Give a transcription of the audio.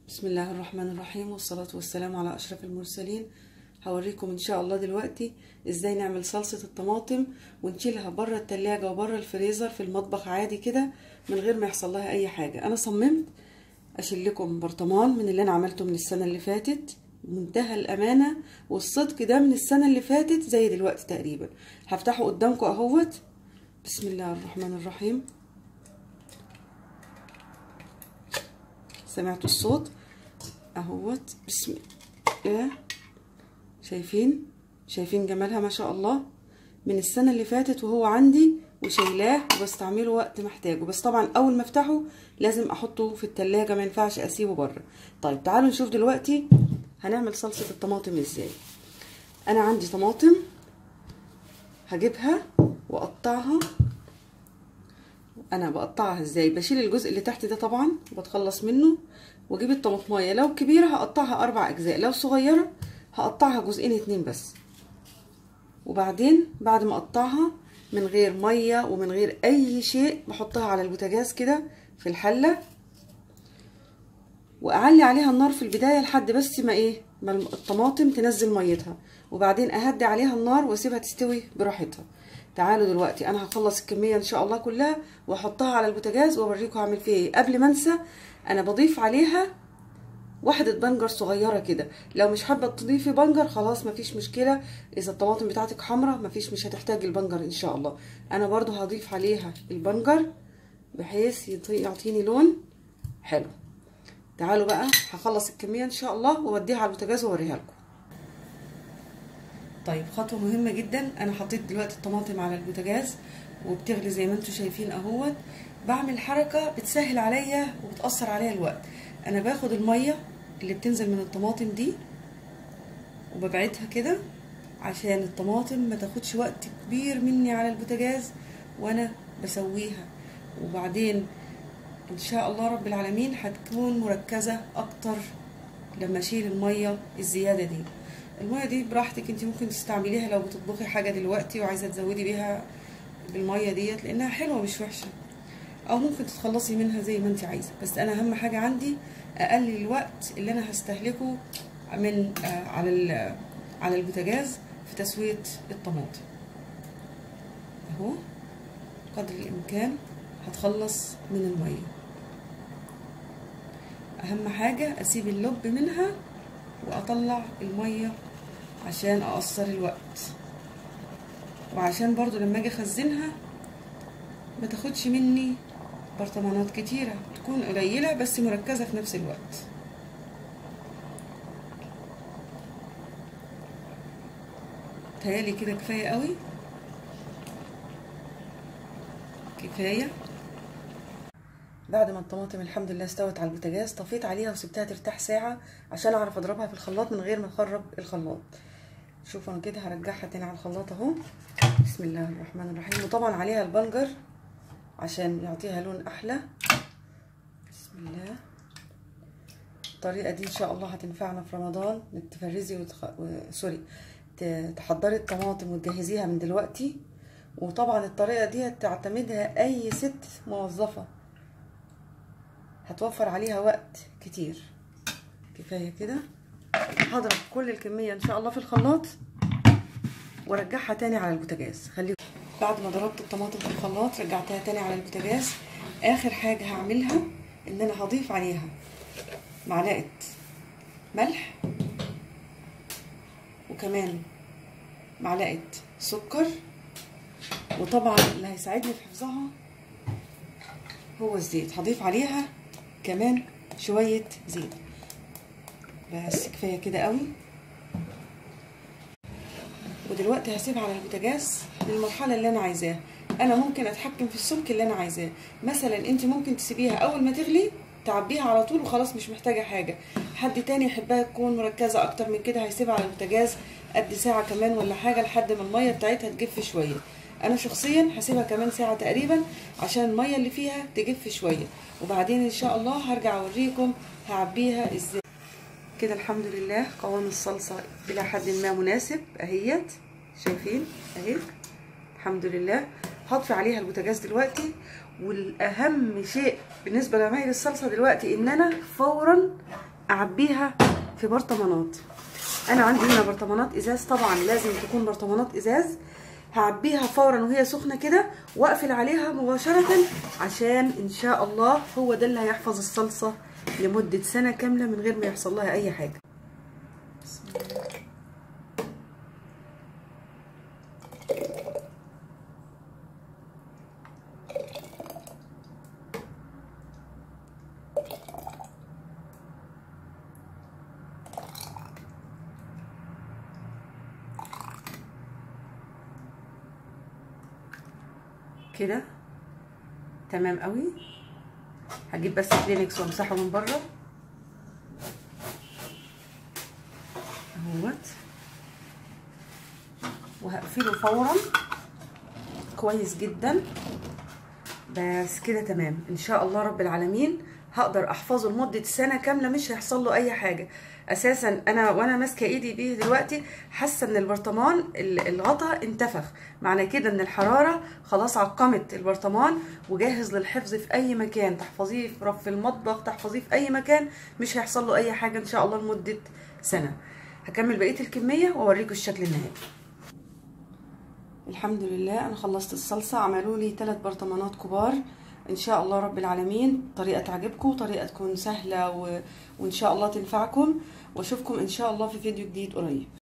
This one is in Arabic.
بسم الله الرحمن الرحيم، والصلاة والسلام على أشرف المرسلين. هوريكم إن شاء الله دلوقتي إزاي نعمل صلصة الطماطم ونشيلها بره التلاجة وبره الفريزر في المطبخ عادي كده من غير ما يحصل لها أي حاجة. أنا صممت أشيل لكم برطمان من اللي أنا عملته من السنة اللي فاتت، منتهى الأمانة والصدق ده من السنة اللي فاتت زي دلوقتي تقريبا. هفتحه قدامكم أهوت. بسم الله الرحمن الرحيم. سمعتوا الصوت اهوت؟ بسم الله. شايفين جمالها ما شاء الله. من السنه اللي فاتت وهو عندي وشايلاه وبستعمله وقت محتاجه، بس طبعا اول ما افتحه لازم احطه في التلاجة، ما ينفعش اسيبه بره. طيب تعالوا نشوف دلوقتي هنعمل صلصه الطماطم ازاي. انا عندي طماطم هجيبها واقطعها. انا بقطعها ازاي؟ بشيل الجزء اللي تحت ده طبعا وبتخلص منه، واجيب الطماطمايه لو كبيره هقطعها 4 اجزاء، لو صغيره هقطعها جزئين 2 بس. وبعدين بعد ما اقطعها من غير ميه ومن غير اي شيء بحطها على البوتاجاز كده في الحله، واعلي عليها النار في البدايه لحد بس ما الطماطم تنزل ميتها، وبعدين اهدي عليها النار واسيبها تستوي براحتها. تعالوا دلوقتي انا هخلص الكميه ان شاء الله كلها واحطها على البوتاجاز واوريكم هعمل فيها ايه. قبل ما انسى، انا بضيف عليها واحدة بنجر صغيرة كده. لو مش حابة تضيفي بنجر خلاص مفيش مشكلة، اذا الطماطم بتاعتك حمرا مش هتحتاج البنجر ان شاء الله. انا برضو هضيف عليها البنجر بحيث يعطيني لون حلو. تعالوا بقى هخلص الكمية ان شاء الله واوديها على البوتاجاز واوريها لكم. طيب خطوة مهمة جدا، انا حطيت دلوقتي الطماطم على البوتاجاز وبتغلي زي ما انتم شايفين اهوت. بعمل حركة بتسهل عليا وبتأثر عليا الوقت. انا باخد المية اللي بتنزل من الطماطم دي وببعدها كده عشان الطماطم ما تاخدش وقت كبير مني على البوتاجاز وانا بسويها، وبعدين ان شاء الله رب العالمين هتكون مركزة اكتر لما اشيل المية الزيادة دي. المية دي براحتك، انت ممكن تستعمليها لو بتطبخي حاجة دلوقتي وعايزة تزودي بيها بالمية ديت لانها حلوة مش وحشة، او ممكن تتخلصي منها زي ما انت عايزة. بس انا اهم حاجة عندي اقلل الوقت اللي انا هستهلكه من على البوتاجاز في تسوية الطماطم. اهو قدر الامكان هتخلص من المية. اهم حاجة اسيب اللب منها واطلع المية عشان اقصر الوقت، وعشان برضو لما اجي اخزنها ما تاخدش مني برطمانات كتيرة، تكون قليلة بس مركزة في نفس الوقت. تهيالي كده كفاية قوي، كفاية. بعد ما الطماطم الحمد لله استوت على البوتاجاز طفيت عليها وسبتها ترتاح ساعة عشان اعرف اضربها في الخلاط من غير ما اخرب الخلاط. شوفوا انا كده هرجعها تاني على الخلاط اهو. بسم الله الرحمن الرحيم. وطبعا عليها البنجر عشان يعطيها لون احلى. بسم الله. الطريقة دي ان شاء الله هتنفعنا في رمضان، تفرزي تحضري الطماطم وتجهزيها من دلوقتي. وطبعا الطريقة دي تعتمدها اي ست موظفة، هتوفر عليها وقت كتير. كفاية كده. هضرب كل الكمية ان شاء الله في الخلاط وارجعها تاني على البوتاجاز. خليكم. بعد ما ضربت الطماطم في الخلاط رجعتها تاني على البوتاجاز. اخر حاجة هعملها ان انا هضيف عليها معلقة ملح وكمان معلقة سكر، وطبعا اللي هيساعدني في حفظها هو الزيت. هضيف عليها كمان شوية زيت. بس كفاية كده قوي. ودلوقتي هسيبها على البوتاجاز للمرحلة اللي انا عايزاها. انا ممكن اتحكم في السمك اللي انا عايزاه. مثلا انت ممكن تسيبيها اول ما تغلي تعبيها على طول وخلاص مش محتاجة حاجة. حد تاني يحبها تكون مركزة اكتر من كده هيسيبها على البوتاجاز قد ساعة كمان ولا حاجة لحد ما المية بتاعتها تجف شوية. انا شخصيا هسيبها كمان ساعة تقريبا عشان المية اللي فيها تجف شوية، وبعدين ان شاء الله هرجع اوريكم هعبيها ازاي. كده الحمد لله قوام الصلصة الى حد ما مناسب اهيت. شايفين اهي الحمد لله. هطفي عليها البوتاجاز دلوقتي. والاهم شيء بالنسبه لعمايل الصلصه دلوقتي ان انا فورا اعبيها في برطمانات. انا عندي هنا برطمانات ازاز، طبعا لازم تكون برطمانات ازاز. هعبيها فورا وهي سخنه كده واقفل عليها مباشره، عشان ان شاء الله هو ده اللي هيحفظ الصلصه لمده سنه كامله من غير ما يحصل لها اي حاجه. بسم الله. كده تمام قوي. هجيب بس كلينكس وامسحه من بره اهوت، وهقفله فورا كويس جدا. بس كده تمام ان شاء الله رب العالمين. هقدر احفظه لمده سنه كامله، مش هيحصل له اي حاجه اساسا. انا وانا ماسكه ايدي بيه دلوقتي حاسه ان البرطمان الغطا انتفخ، معنى كده ان الحراره خلاص عقمت البرطمان وجاهز للحفظ في اي مكان. تحفظيه في رف المطبخ، تحفظيه في اي مكان، مش هيحصل له اي حاجه ان شاء الله لمده سنه. هكمل بقيه الكميه واوريكم الشكل النهائي. الحمد لله انا خلصت الصلصه. عملوا لي 3 برطمانات كبار. ان شاء الله رب العالمين طريقه تعجبكم، طريقه تكون سهله وان شاء الله تنفعكم، واشوفكم ان شاء الله في فيديو جديد قريب.